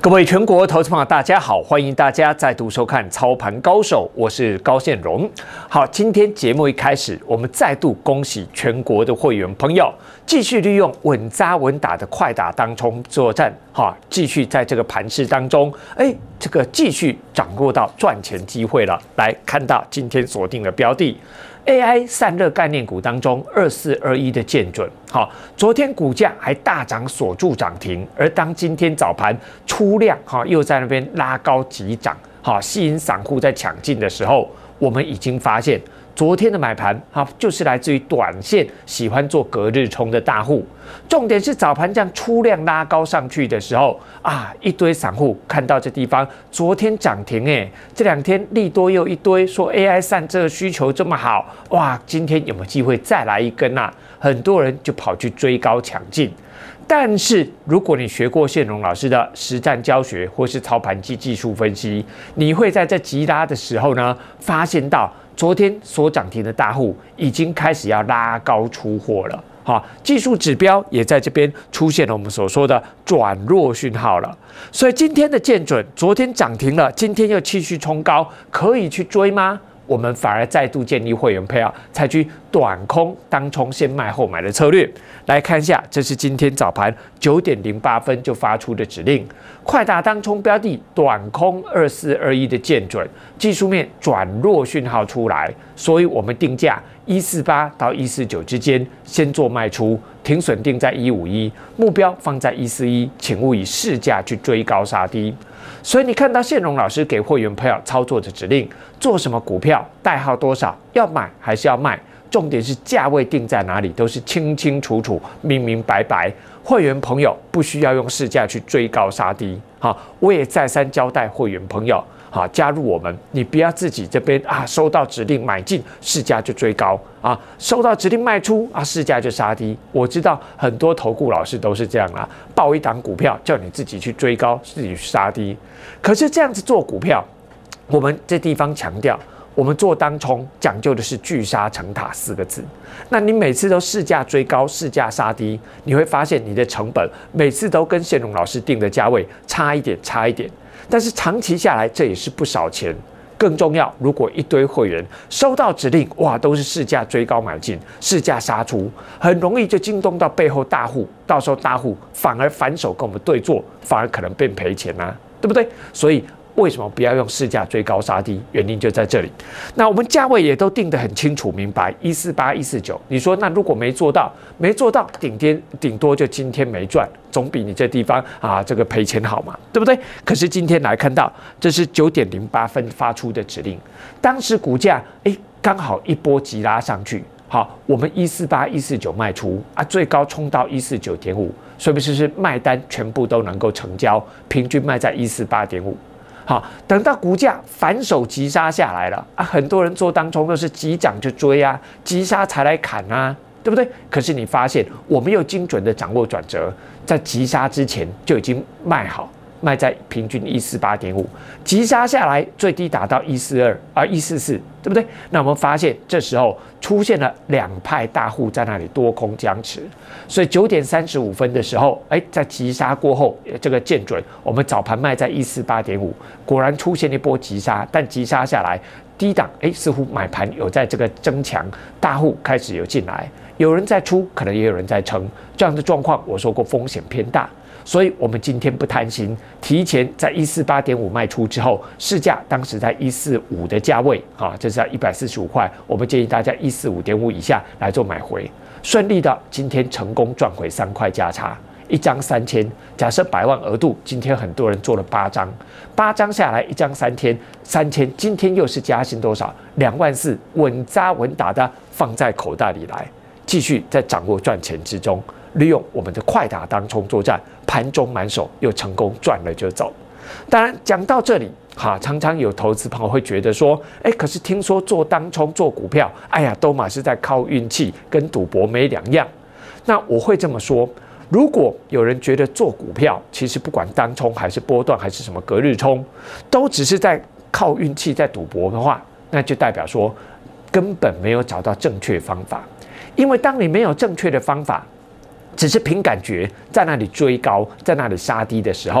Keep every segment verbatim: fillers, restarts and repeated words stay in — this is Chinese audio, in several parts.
各位全国投资朋友，大家好，欢迎大家再度收看《操盘高手》，我是高宪荣。好，今天节目一开始，我们再度恭喜全国的会员朋友，继续利用稳扎稳打的快打当冲作战，哈，继续在这个盘势当中，哎，这个继续掌握到赚钱机会了。来看到今天锁定的标的。A I 散热概念股当中，二四二一的建准，好，昨天股价还大涨锁住涨停，而当今天早盘出量，哈，又在那边拉高急涨，好，吸引散户在抢进的时候，我们已经发现，昨天的买盘，哈，就是来自于短线喜欢做隔日冲的大户。重点是早盘这样出量拉高上去的时候啊，一堆散户看到这地方昨天涨停，哎，这两天利多又一堆，说 A I 散热需求这么好，哇，今天有没有机会再来一根啊？很多人就跑去追高抢进。但是如果你学过宪荣老师的实战教学或是操盘机技术分析，你会在这急拉的时候呢，发现到昨天所涨停的大户已经开始要拉高出货了。好，技术指标也在这边出现了我们所说的转弱讯号了，所以今天的建准昨天涨停了，今天又继续冲高，可以去追吗？我们反而再度建议会员配合采取短空当冲先卖后买的策略。来看一下，这是今天早盘九点零八分就发出的指令，快打当冲标的短空二四二一的建准，技术面转弱讯号出来，所以我们定价一四八到一四九之间先做卖出，停损定在一五一，目标放在一四一，请勿以市价去追高杀低。所以你看到宪荣老师给会员朋友操作的指令，做什么股票，代号多少，要买还是要卖，重点是价位定在哪里，都是清清楚楚、明明白白。会员朋友不需要用市价去追高杀低。好，我也再三交代会员朋友，好，加入我们，你不要自己这边啊，收到指令买进，市价就追高啊；收到指令卖出啊，市价就杀低。我知道很多投顾老师都是这样啦，报一档股票叫你自己去追高，自己去杀低。可是这样子做股票，我们这地方强调，我们做当冲讲究的是聚沙成塔四个字。那你每次都市价追高，市价杀低，你会发现你的成本每次都跟宪荣老师定的价位差一点，差一点。但是长期下来，这也是不少钱。更重要，如果一堆会员收到指令，哇，都是市价追高买进，市价杀出，很容易就惊动到背后大户，到时候大户反而反手跟我们对做，反而可能变赔钱啊，对不对？所以为什么不要用市价追高杀低？原因就在这里。那我们价位也都定得很清楚明白，一四八、一四九。你说那如果没做到，没做到，顶天顶多就今天没赚，总比你这地方啊这个赔钱好嘛，对不对？可是今天来看到，这是九点零八分发出的指令，当时股价哎刚好一波急拉上去。好，我们一四八、一四九卖出啊，最高冲到一四九点五，是不是是卖单全部都能够成交，平均卖在一四八点五。好，等到股价反手急杀下来了啊，很多人做当冲都是急涨就追啊，急杀才来砍啊，对不对？可是你发现我们又精准的掌握转折，在急杀之前就已经卖好，卖在平均一四八点五，急杀下来最低打到一四二啊一四四，对不对？那我们发现这时候出现了两派大户在那里多空僵持，所以九点三十五分的时候，哎，在急杀过后，这个见准，我们早盘卖在一四八点五，果然出现一波急杀，但急杀下来，低档哎似乎买盘有在这个增强，大户开始有进来，有人在出，可能也有人在撑，这样的状况我说过风险偏大。所以我们今天不贪心，提前在一四八点五卖出之后，市价当时在一四五的价位，啊，这是在一百四十五块，我们建议大家一四五点五以下来做买回，顺利的今天成功赚回三块价差，一张三千，假设百万额度，今天很多人做了八张，八张下来一张三千，三千，今天又是加薪多少？两万四，稳扎稳打的放在口袋里来，继续在掌握赚钱之中。利用我们的快打当冲作战，盘中满手又成功赚了就走。当然讲到这里，哈，常常有投资朋友会觉得说，哎，可是听说做当冲做股票，哎呀，都嘛是在靠运气，跟赌博没两样。那我会这么说，如果有人觉得做股票，其实不管当冲还是波段还是什么隔日冲，都只是在靠运气在赌博的话，那就代表说根本没有找到正确方法。因为当你没有正确的方法，只是凭感觉在那里追高，在那里杀低的时候，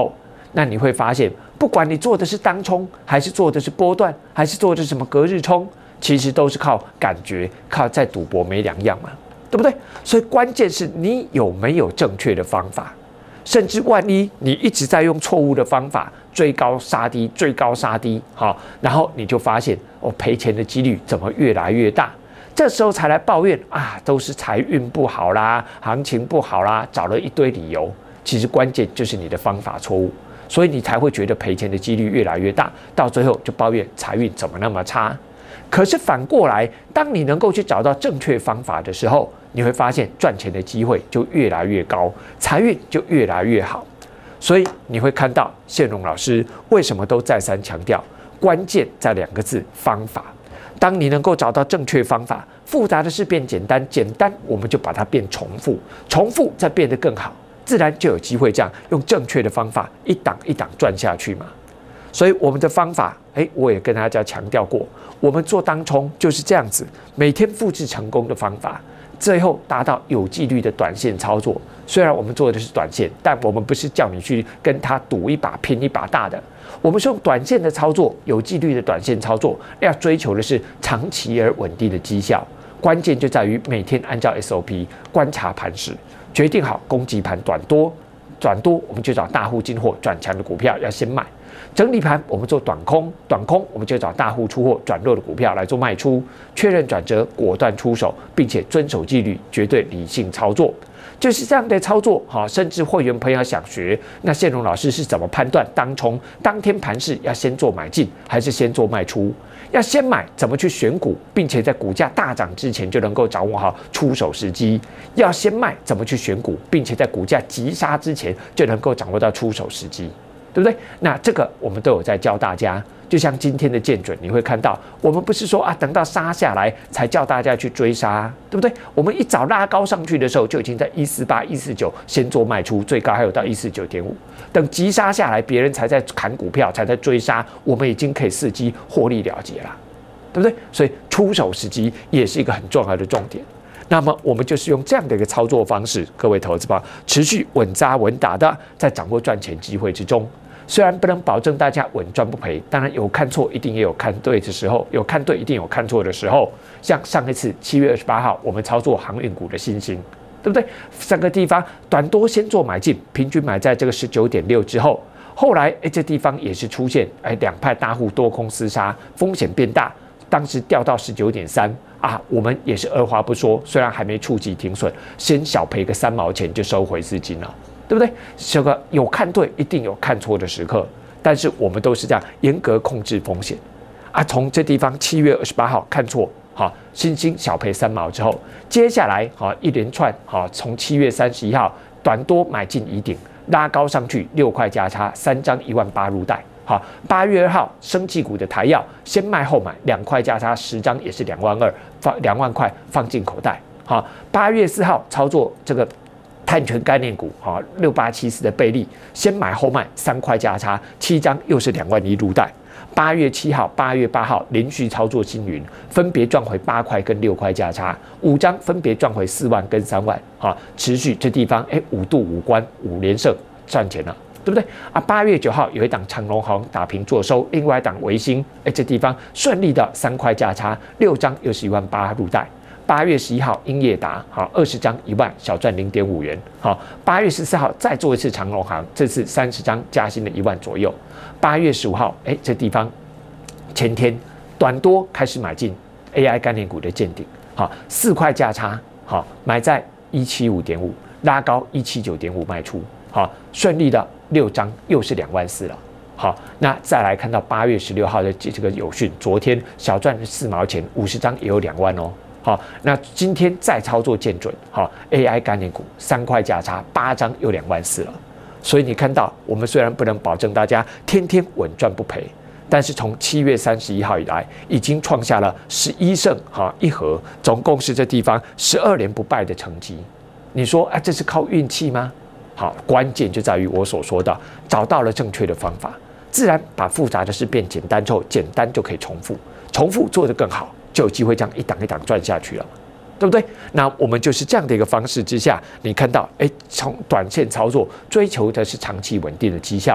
那你会发现，不管你做的是当冲，还是做的是波段，还是做的是什么隔日冲，其实都是靠感觉，靠在赌博没两样嘛，对不对？所以关键是你有没有正确的方法，甚至万一你一直在用错误的方法追高杀低，追高杀低，好，然后你就发现哦，赔钱的几率怎么越来越大？这时候才来抱怨啊，都是财运不好啦，行情不好啦，找了一堆理由。其实关键就是你的方法错误，所以你才会觉得赔钱的几率越来越大，到最后就抱怨财运怎么那么差。可是反过来，当你能够去找到正确方法的时候，你会发现赚钱的机会就越来越高，财运就越来越好。所以你会看到宪荣老师为什么都再三强调，关键在两个字：方法。当你能够找到正确方法，复杂的事变简单，简单我们就把它变重复，重复再变得更好，自然就有机会这样用正确的方法一档一档赚下去嘛。所以我们的方法，哎，我也跟大家强调过，我们做当冲就是这样子，每天复制成功的方法，最后达到有纪律的短线操作。虽然我们做的是短线，但我们不是叫你去跟他赌一把、拼一把大的。我们是用短线的操作，有纪律的短线操作，要追求的是长期而稳定的绩效。关键就在于每天按照 S O P 观察盘势，决定好攻击盘短多，短多我们就找大户进货转强的股票要先卖。整理盘我们做短空，短空我们就找大户出货转弱的股票来做卖出，确认转折果断出手，并且遵守纪律，绝对理性操作。就是这样的操作，哈，甚至会员朋友想学，那宪荣老师是怎么判断当冲当天盘势要先做买进还是先做卖出？要先买怎么去选股，并且在股价大涨之前就能够掌握好出手时机？要先卖怎么去选股，并且在股价急杀之前就能够掌握到出手时机？对不对？那这个我们都有在教大家。就像今天的建准，你会看到，我们不是说啊，等到杀下来才叫大家去追杀，对不对？我们一早拉高上去的时候，就已经在一四八、一四九先做卖出，最高还有到一四九点五。等急杀下来，别人才在砍股票，才在追杀，我们已经可以伺机获利了结了，对不对？所以出手时机也是一个很重要的重点。那么我们就是用这样的一个操作方式，各位投资者持续稳扎稳打的在掌握赚钱机会之中。虽然不能保证大家稳赚不赔，当然有看错一定也有看对的时候，有看对一定有看错的时候。像上一次七月二十八号，我们操作航运股的新兴，对不对？三个地方短多先做买进，平均买在这个十九点六之后，后来哎这地方也是出现哎两派大户多空厮杀，风险变大，当时掉到十九点三啊，我们也是二话不说，虽然还没触及停损，先小赔个三毛钱就收回资金了。对不对？这个有看对，一定有看错的时刻，但是我们都是这样严格控制风险啊。从这地方七月二十八号看错，好，新兴小赔三毛之后，接下来好一连串好，从七月三十一号短多买进疑顶，拉高上去六块价差，三张一万八入袋。好，八月二号生技股的台药先卖后买，两块价差十张也是两万二，放两万块放进口袋。好，八月四号操作这个。碳权概念股，哈，六八七四的倍利，先买后卖，三块价差，七张又是两万一入袋。八月七号、八月八号连续操作星云，分别赚回八块跟六块价差，五张分别赚回四万跟三万，哈，持续这地方，哎，五度五关五连胜赚钱了，对不对？啊，八月九号有一档长荣航打平做收，另外一档维新，哎，这地方顺利的三块价差，六张又是一万八入袋。八月十一号，英业达好二十张一万，小赚零点五元。好，八月十四号再做一次长荣航，这次三十张加薪的一万左右。八月十五号，哎，这地方前天短多开始买进 A I 概念股的见顶，好四块价差，好买在一七五点五，拉高一七九点五卖出，好顺利的六张又是两万四了。好，那再来看到八月十六号的这个友讯，昨天小赚四毛钱，五十张也有两万哦。好，那今天再操作见准，好 A I 概念股三块价差，八张又两万四了。所以你看到，我们虽然不能保证大家天天稳赚不赔，但是从七月三十一号以来，已经创下了十一胜哈一和，总共是这地方十二连不败的成绩。你说啊，这是靠运气吗？好，关键就在于我所说的，找到了正确的方法，自然把复杂的事变简单之后，简单就可以重复，重复做得更好。就有机会这样一档一档赚下去了，对不对？那我们就是这样的一个方式之下，你看到，哎，从短线操作追求的是长期稳定的绩效，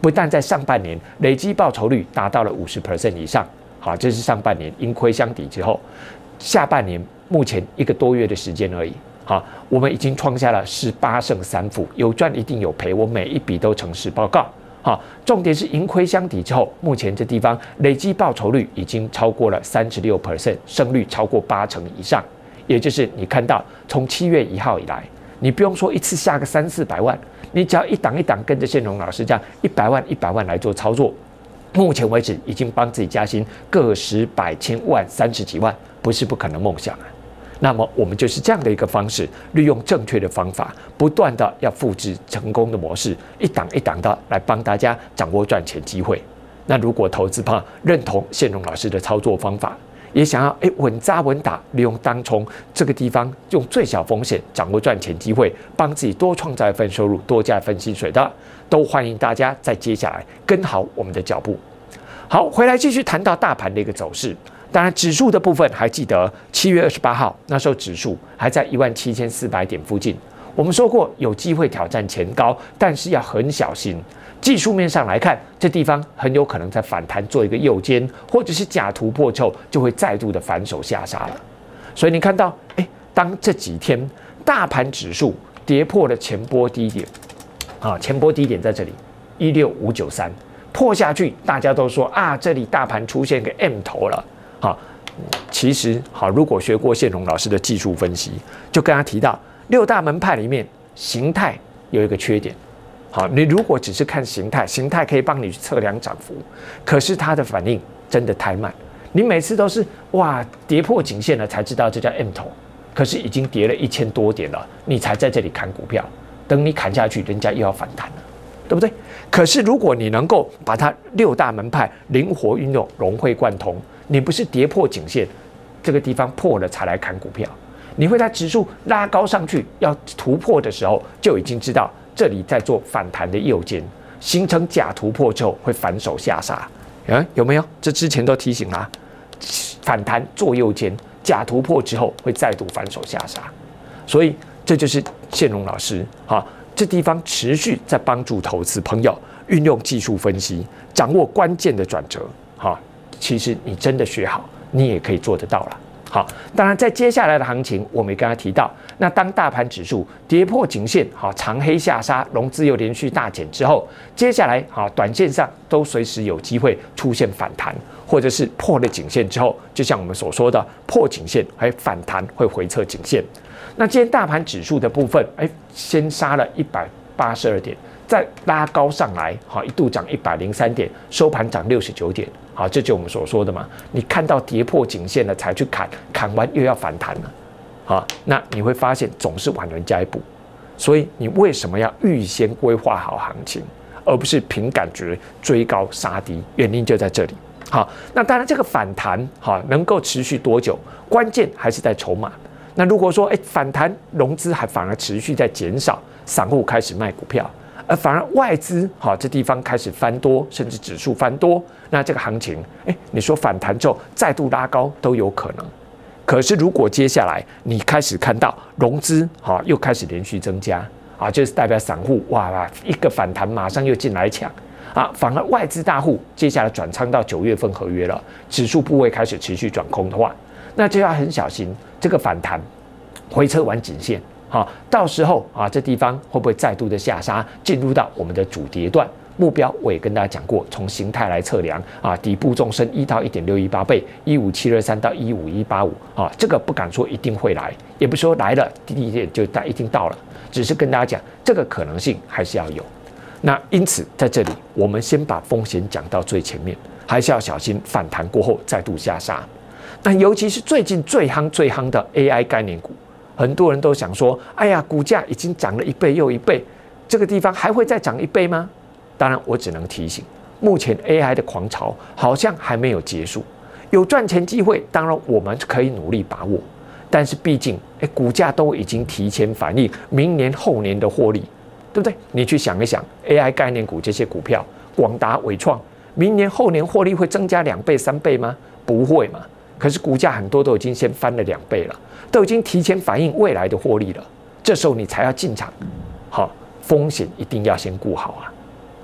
不但在上半年累积报酬率达到了 百分之五十 以上，好，这是上半年盈亏相抵之后，下半年目前一个多月的时间而已，好，我们已经创下了十八胜三负，有赚一定有赔，我每一笔都诚实报告。好，重点是盈亏相抵之后，目前这地方累积报酬率已经超过了 百分之三十六， 胜率超过八成以上，也就是你看到从七月一号以来，你不用说一次下个三四百万，你只要一档一档跟着宪荣老师这样一百万一百万来做操作，目前为止已经帮自己加薪个十百千万三十几万，不是不可能梦想啊。那么我们就是这样的一个方式，利用正确的方法，不断的要复制成功的模式，一档一档的来帮大家掌握赚钱机会。那如果投资派认同宪荣老师的操作方法，也想要哎稳扎稳打，利用当冲这个地方，用最小风险掌握赚钱机会，帮自己多创造一份收入，多加一份薪水的，都欢迎大家在接下来跟好我们的脚步。好，回来继续谈到大盘的一个走势。当然，指数的部分还记得七月二十八号那时候指数还在一万七千四百点附近。我们说过有机会挑战前高，但是要很小心。技术面上来看，这地方很有可能在反弹做一个右肩，或者是假突破之后，就会再度的反手下杀了。所以你看到，哎，当这几天大盘指数跌破了前波低点，啊，前波低点在这里一六五九三，破下去，大家都说啊，这里大盘出现个 M 头了。好，其实好，如果学过宪荣老师的技术分析，就跟他提到六大门派里面形态有一个缺点。好，你如果只是看形态，形态可以帮你去测量涨幅，可是它的反应真的太慢。你每次都是哇跌破颈线了才知道这叫 M 头，可是已经跌了一千多点了，你才在这里砍股票，等你砍下去，人家又要反弹了，对不对？可是如果你能够把它六大门派灵活运用，融会贯通。你不是跌破颈线这个地方破了才来砍股票，你会在指数拉高上去要突破的时候，就已经知道这里在做反弹的右肩，形成假突破之后会反手下杀。嗯，有没有？这之前都提醒啦，反弹做右肩，假突破之后会再度反手下杀。所以这就是宪荣老师哈，这地方持续在帮助投资朋友运用技术分析，掌握关键的转折哈。其实你真的学好，你也可以做得到了。好，当然在接下来的行情，我们也刚才提到，那当大盘指数跌破颈线，好长黑下杀，融资又连续大减之后，接下来好短线上都随时有机会出现反弹，或者是破了颈线之后，就像我们所说的破颈线，还反弹会回测颈线。那今天大盘指数的部分，哎，先杀了一百八十二点。再拉高上来，好，一度涨一百零三点，收盘涨六十九点，好，这就是我们所说的嘛。你看到跌破颈线了才去砍，砍完又要反弹了，好，那你会发现总是晚人家一步。所以你为什么要预先规划好行情，而不是凭感觉追高杀低？原因就在这里。好，那当然这个反弹好能够持续多久，关键还是在筹码。那如果说哎反弹融资还反而持续在减少，散户开始卖股票。而反而外资好，这地方开始翻多，甚至指数翻多，那这个行情，哎，你说反弹之后再度拉高都有可能。可是如果接下来你开始看到融资好又开始连续增加啊，就是代表散户哇一个反弹马上又进来抢啊，反而外资大户接下来转仓到九月份合约了，指数部位开始持续转空的话，那就要很小心这个反弹回撤完颈线。好，到时候啊，这地方会不会再度的下杀，进入到我们的主跌段？目标我也跟大家讲过，从形态来测量啊，底部纵深一到一点六一八倍，一五七二三到一五一八五啊，这个不敢说一定会来，也不是说来了第一点就一定到了，只是跟大家讲这个可能性还是要有。那因此在这里，我们先把风险讲到最前面，还是要小心反弹过后再度下杀。那尤其是最近最夯最夯的 A I 概念股。很多人都想说，哎呀，股价已经涨了一倍又一倍，这个地方还会再涨一倍吗？当然，我只能提醒，目前 A I 的狂潮好像还没有结束，有赚钱机会，当然我们可以努力把握。但是毕竟，哎，股价都已经提前反映明年后年的获利，对不对？你去想一想 ，A I 概念股这些股票，广达、伟创，明年后年获利会增加两倍、三倍吗？不会嘛。可是股价很多都已经先翻了两倍了，都已经提前反映未来的获利了，这时候你才要进场，好，风险一定要先顾好啊，对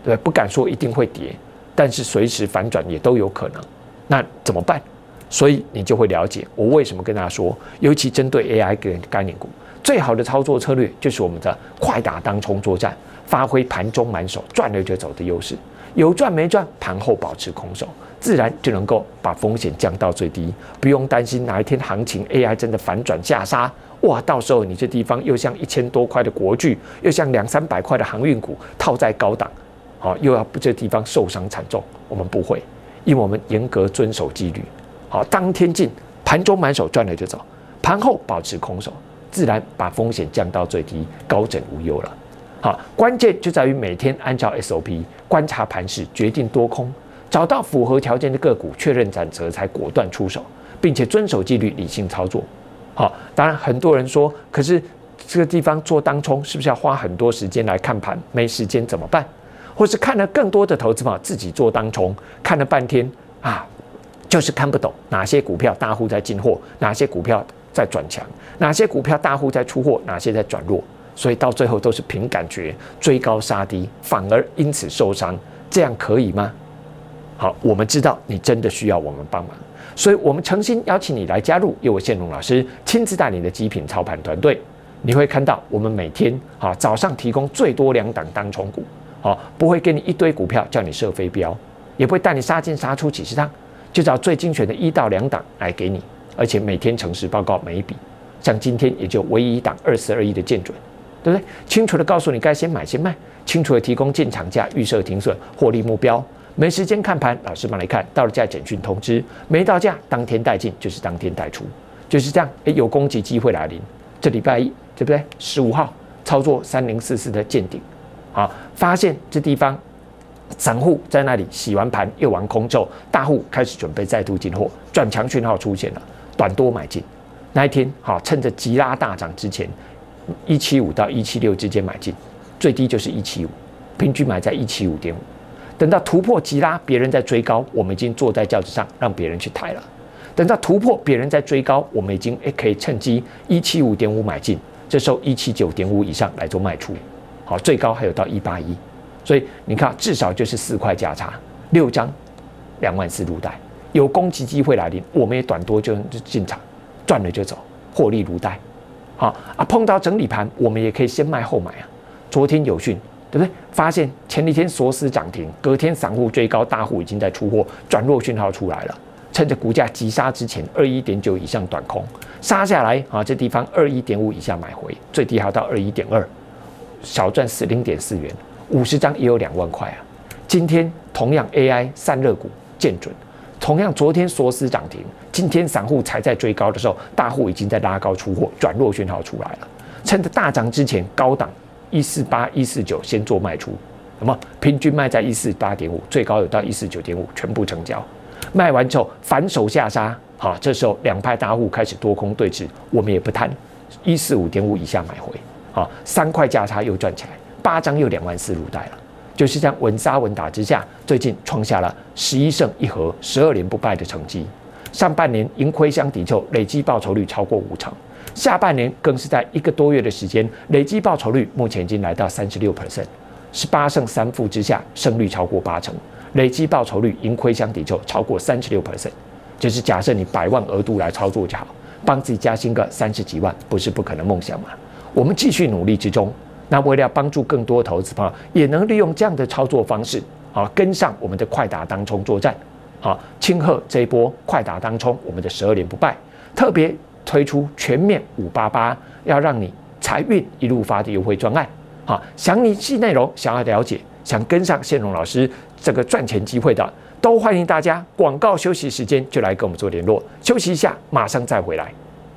对，不敢说一定会跌，但是随时反转也都有可能。那怎么办？所以你就会了解我为什么跟大家说，尤其针对 A I 跟概念股，最好的操作策略就是我们的快打当冲作战，发挥盘中满手赚了就走的优势，有赚没赚，盘后保持空手，自然就能够把风险降到最低，不用担心哪一天行情 A I 真的反转下杀，哇，到时候你这地方又像一千多块的国巨，又像两三百块的航运股套在高档，好，又要这地方受伤惨重。我们不会，因为我们严格遵守纪律。好，当天进，盘中满手赚了就走，盘后保持空手，自然把风险降到最低，高枕无忧了。好，关键就在于每天按照 S O P 观察盘势，决定多空，找到符合条件的个股，确认转折才果断出手，并且遵守纪律，理性操作。好，当然很多人说，可是这个地方做当冲是不是要花很多时间来看盘？没时间怎么办？或是看了更多的投资者自己做当冲，看了半天啊，就是看不懂哪些股票大户在进货，哪些股票在转强，哪些股票大户在出货，哪些在转弱，所以到最后都是凭感觉追高杀低，反而因此受伤，这样可以吗？好，我们知道你真的需要我们帮忙，所以我们诚心邀请你来加入由我宪荣老师亲自带领的极品操盘团队。你会看到我们每天啊早上提供最多两档当冲股，好，不会给你一堆股票叫你射飞镖，也不会带你杀进杀出几十趟，就找最精选的一到两档来给你，而且每天诚实报告每一笔。像今天也就唯一一档二四二一的建准，对不对？清楚的告诉你该先买先卖，清楚的提供进场价、预设停损、获利目标。没时间看盘，老师帮你看，到了价简讯通知，没到价当天带进就是当天带出，就是这样。哎，有攻击机会来临，这礼拜一对不对？十五号操作三零四四的见顶，好，发现这地方散户在那里洗完盘又玩空之后，大户开始准备再度进货，转强讯号出现了，短多买进。那一天好，趁着急拉大涨之前，一七五到一七六之间买进，最低就是一七五，平均买在一七五点五。等到突破急拉，别人在追高，我们已经坐在轿子上，让别人去抬了。等到突破别人在追高，我们已经可以趁机一七五点五买进，这时候一七九点五以上来做卖出。好，最高还有到一八一，所以你看至少就是四块价差，六张两万四入袋，有攻击机会来临，我们也短多就进场，赚了就走，获利如带。好啊，碰到整理盘，我们也可以先卖后买啊。昨天有讯。对不对？发现前几天锁死涨停，隔天散户追高，大户已经在出货，转弱讯号出来了。趁着股价急杀之前，二一点九以上短空杀下来啊，这地方二一点五以下买回，最低还要到二一点二，小赚四零点四元，五十张也有两万块啊。今天同样 A I 散热股见准，同样昨天锁死涨停，今天散户才在追高的时候，大户已经在拉高出货，转弱讯号出来了。趁着大涨之前，高档。一四八、一四九先做卖出，那么平均卖在一四八点五，最高有到一四九点五，全部成交。卖完之后反手下杀，好，这时候两派大户开始多空对峙，我们也不贪，一四五点五以下买回，好，三块价差又赚起来，八张又两万四入袋了，就是这样稳杀稳打之下，最近创下了十一胜一和、十二连不败的成绩。上半年盈亏相抵凑，累计报酬率超过五成。下半年更是在一个多月的时间，累计报酬率目前已经来到三十六 percent， 十八胜三负之下，胜率超过八成，累计报酬率盈亏相抵凑超过三十六 percent。就是假设你百万额度来操作就好，帮自己加薪个三十几万，不是不可能梦想嘛。我们继续努力之中，那为了要帮助更多投资朋友，也能利用这样的操作方式，啊，跟上我们的快打当冲作战，啊，庆贺这一波快打当冲，我们的十二连不败，特别。推出全面五八八，要让你财运一路发的优惠专案。好，详细内容想要了解，想跟上宪荣老师这个赚钱机会的，都欢迎大家。广告休息时间就来跟我们做联络，休息一下，马上再回来。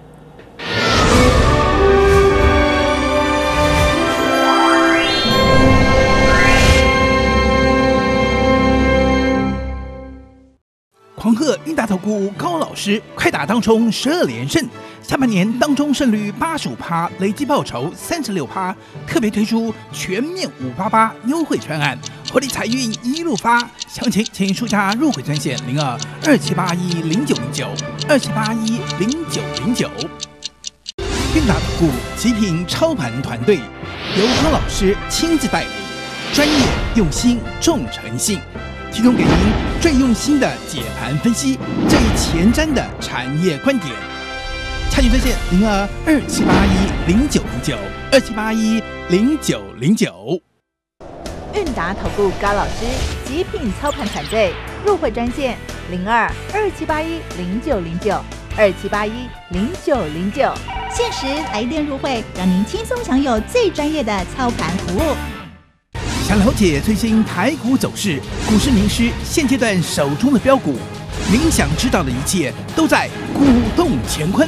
狂贺韵达投顾高老师快打当冲十二连胜，下半年当中胜率八十五趴，累计报酬三十六趴，特别推出全面五八八优惠专案，获利财运一路发。详情请输加入会专线零二二七八一零九零九二七八一零九零九。韵达投顾极品操盘团队由高老师亲自带领。 专业、用心、重诚信，提供给您最用心的解盘分析，最前瞻的产业观点。洽询专线零二二七八一零九零九二七八一零九零九。 韵达投顾高老师极品操盘团队入会专线零二二七八一零九零九二七八一零九零九，限时来电入会，让您轻松享有最专业的操盘服务。 想了解最新台股走势，股市名师现阶段手中的标股，您想知道的一切都在股动乾坤。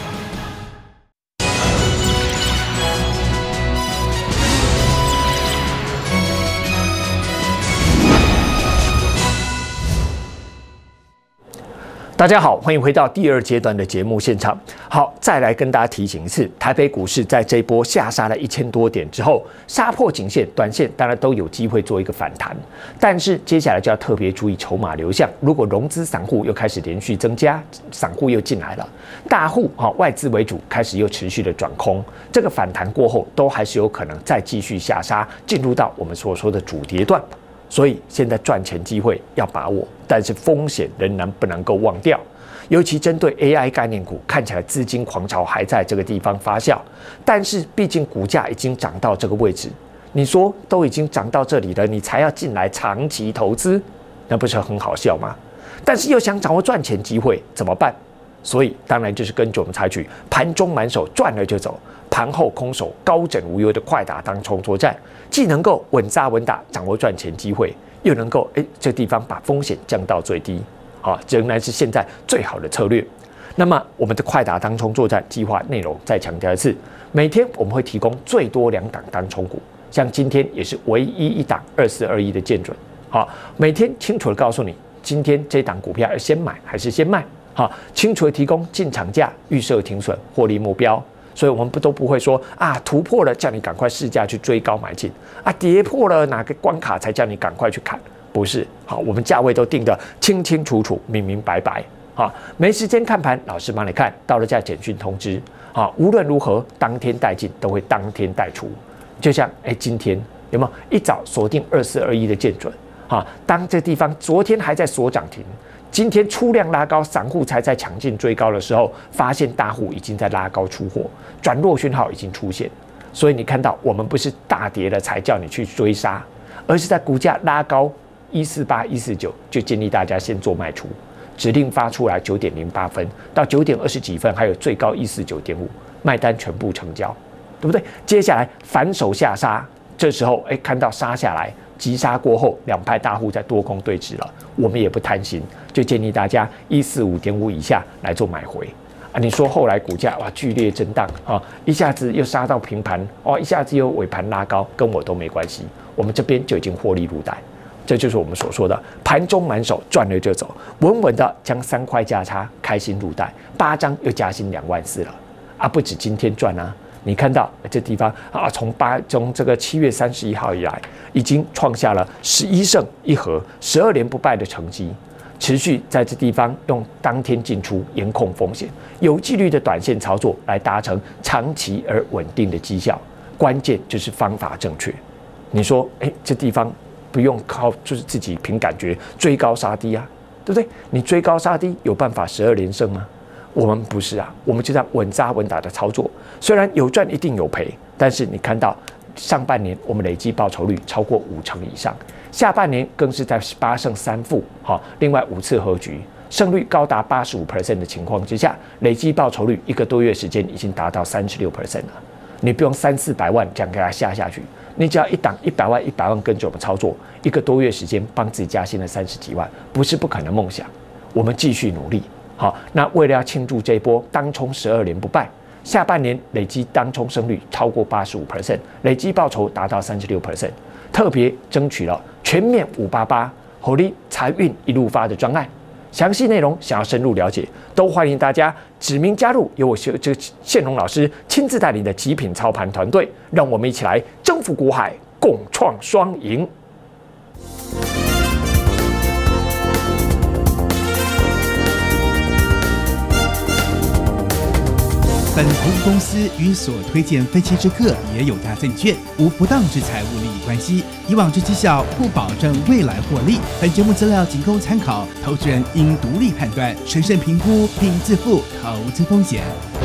大家好，欢迎回到第二阶段的节目现场。好，再来跟大家提醒一次，台北股市在这一波下杀了一千多点之后，杀破颈线，短线当然都有机会做一个反弹，但是接下来就要特别注意筹码流向。如果融资散户又开始连续增加，散户又进来了，大户哈外资为主开始又持续的转空，这个反弹过后都还是有可能再继续下杀，进入到我们所说的主跌段。所以现在赚钱机会要把握，但是风险仍然不能够忘掉。尤其针对 A I 概念股，看起来资金狂潮还在这个地方发酵，但是毕竟股价已经涨到这个位置，你说都已经涨到这里了，你才要进来长期投资，那不是很好笑吗？但是又想掌握赚钱机会怎么办？所以当然就是跟着我们采取盘中满手赚了就走，盘后空手高枕无忧的快打当冲作战，既能够稳扎稳打掌握赚钱机会，又能够哎这地方把风险降到最低，啊，仍然是现在最好的策略。那么我们的快打当冲作战计划内容再强调一次，每天我们会提供最多两档当冲股，像今天也是唯一一档二四二一的建准，好，每天清楚的告诉你今天这档股票要先买还是先卖。好，清楚的提供进场价、预设停损、获利目标，所以我们不都不会说啊，突破了叫你赶快市价去追高买进，啊，跌破了哪个关卡才叫你赶快去砍，不是。好，我们价位都定得清清楚楚、明明白白。好，没时间看盘，老师帮你看，到了再简讯通知。好，无论如何，当天带进都会当天带出。就像哎，今天有没有一早锁定二四二一的建准？好，当这地方昨天还在锁涨停。今天出量拉高，散户才在抢进追高的时候，发现大户已经在拉高出货，转弱讯号已经出现。所以你看到我们不是大跌了才叫你去追杀，而是在股价拉高一四八、一四九就建议大家先做卖出。指令发出来九点零八分到九点二十几分，还有最高一四九点五，卖单全部成交，对不对？接下来反手下杀，这时候哎看到杀下来。急杀过后，两派大户在多空对峙了，我们也不贪心，就建议大家一四五点五以下来做买回啊。你说后来股价哇剧烈震荡啊，一下子又杀到平盘哦，一下子又尾盘拉高，跟我都没关系，我们这边就已经获利入袋，这就是我们所说的盘中满手赚了就走，稳稳的将三块价差开心入袋，八张又加薪两万四了啊，不止今天赚啊。你看到这地方啊，从八从这个七月三十一号以来，已经创下了十一胜一和、十二连不败的成绩，持续在这地方用当天进出严控风险，有纪律的短线操作来达成长期而稳定的绩效。关键就是方法正确。你说，哎，这地方不用靠就是自己凭感觉追高杀低啊，对不对？你追高杀低有办法十二连胜吗？我们不是啊，我们就这样稳扎稳打的操作，虽然有赚一定有赔，但是你看到上半年我们累计报酬率超过五成以上，下半年更是在八胜三负，好，另外五次和局，胜率高达八十五 percent 的情况之下，累计报酬率一个多月时间已经达到三十六 percent 了。你不用三四百万这样给它下下去，你只要一档一百万一百万跟着我们操作，一个多月时间帮自己加薪了三十几万，不是不可能梦想。我们继续努力。好，那为了要庆祝这一波当冲十二连不败，下半年累积当冲胜率超过八十五 percent， 累积报酬达到三十六 percent， 特别争取了全面五八八，火力财运一路发的专案。详细内容想要深入了解，都欢迎大家指名加入由我这个宪龙老师亲自带领的极品操盘团队，让我们一起来征服股海，共创双赢。 本投资公司与所推荐分期之客也有价证券无不当之财务利益关系，以往之绩效不保证未来获利。本节目资料仅供参考，投资人应独立判断、审慎评估并自负投资风险。